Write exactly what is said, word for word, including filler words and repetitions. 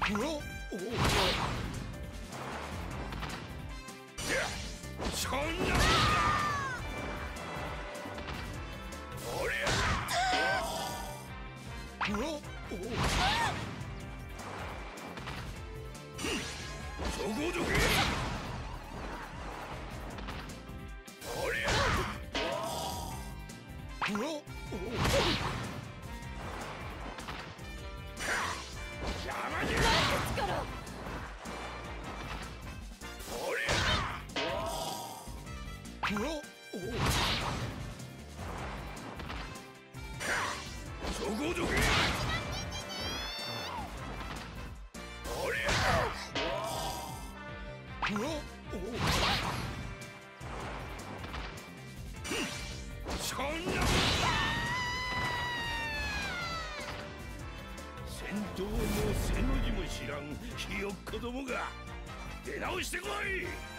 そんなおりゃそこどけおりゃ邪魔じゃおりゃそこどけおりゃそんな戦闘の背の字も知らんひよっこどもが出直してこい。